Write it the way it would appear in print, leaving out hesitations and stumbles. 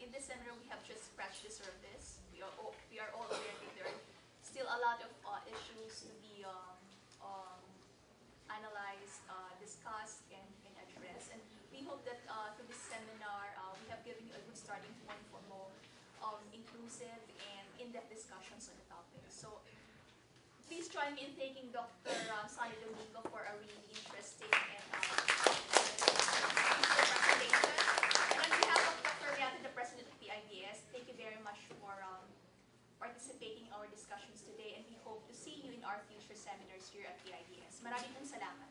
with this seminar, we have just scratched the surface. We are all aware that there are still a lot of issues to be analyzed, discussed, and addressed. And we hope that through this seminar, we have given you a good starting point for more inclusive and in-depth discussions on the topic. So please join me in thanking Dr. Sonny Domingo for a really interesting and presentation. And on behalf of Dr. Riata, the President of PIDS, thank you very much for participating in our discussions today, and we hope to see you in our future seminars here at PIDS. Maraming salamat.